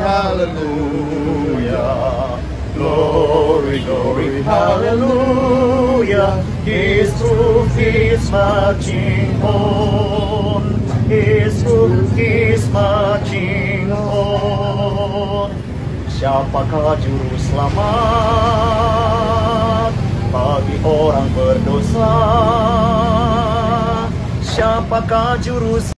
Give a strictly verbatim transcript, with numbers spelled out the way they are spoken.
hallelujah. Glory, glory, hallelujah. His truth is marching on. His truth is marching on. Siapakah juru selamat bagi orang berdosa? Siapakah juru